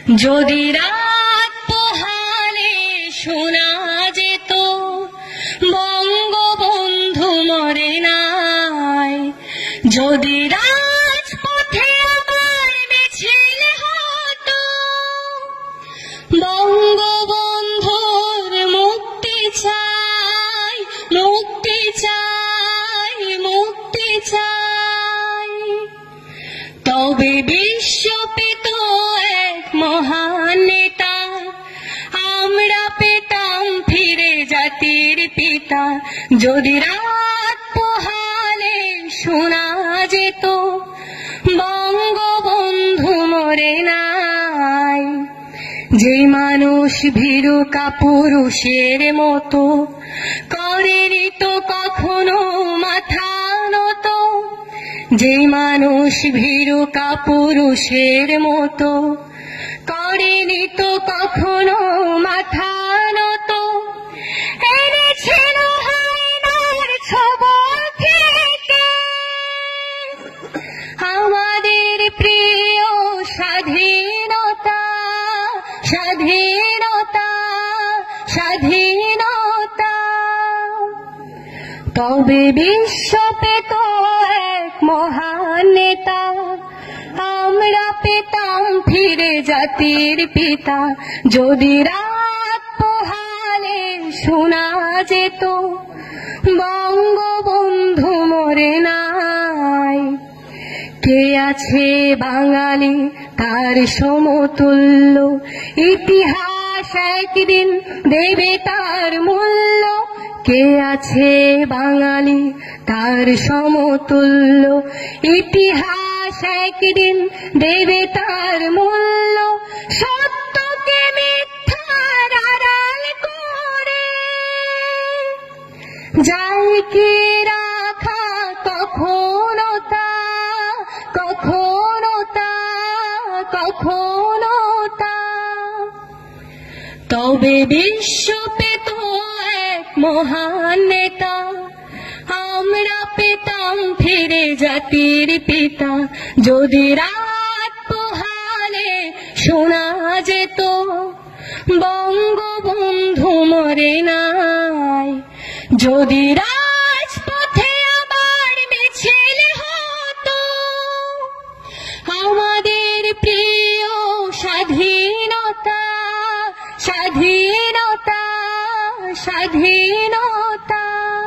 যদি রাত পোহালে শোনা যেত বঙ্গবন্ধু মরে নাই, যদি রাজপথে আবার মিছিল হতো বঙ্গবন্ধুর মুক্তি চাই, মুক্তি চাই, মুক্তি চাই, তবে বিশ্ব পেত এক মহান নেতা, আমরা পেতাম ফিরে জাতির পিতা। যদি রাত পোহালে শোনা যেত বঙ্গবন্ধু মরে নাই, যে মানুষ ভীরু কাপুরুষের মতো করেনি তো কখনো মাথা নত, যে মানুষ ভীরু কাপুরুষের মতো করেনি তো কখনো মাথা নত, এনেছিল হায়নার ছবল থেকে আমাদের প্রিয় স্বাধীনতা, স্বাধীনতা, স্বাধীনতা, তবে বিশ্ব পেত এক মহান নেতা, আমরা পেতাম ফিরে জাতির পিতা। যদি রাত পোহালে শোনা যেত বঙ্গবন্ধু মরে নাই, কে আছে বাঙালি তার সমতুল্য, ইতিহাস একদিন দেবে তার মূল্য, কে আছে বাঙালি তার সমতুল্য, ইতিহাস একদিন দেবে তার মূল্য, সত্যকে মিথ্যার আড়াল করে যায় কি রাখা কখনো তা, কখনো তা, কখনো তা, তবে বিশ্ব পেত এক মহান নেতা, আমরা পেতাম ফিরে জাতির পিতা। যদি রাত পোহালে শোনা যেত বঙ্গবন্ধু মরে নাই, যদি রাজপথে আবার মিছিল হতো আমাদের প্রিয় স্বাধীনতা, স্বাধীনতা, স্বাধীনতা,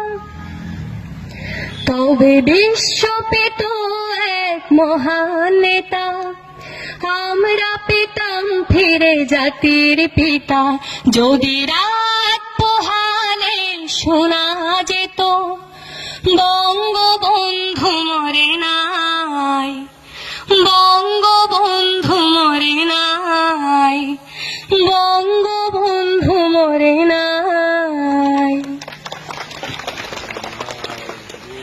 তবে বিশ্ব পেত এক মহান নেতা, আমরা পেতাম ফিরে জাতির পিতা। যদি রাত পোহালে শোনা যেত বঙ্গবন্ধু মরে নাই, বঙ্গবন্ধু মরে নাই, বঙ্গবন্ধু মরে নাই।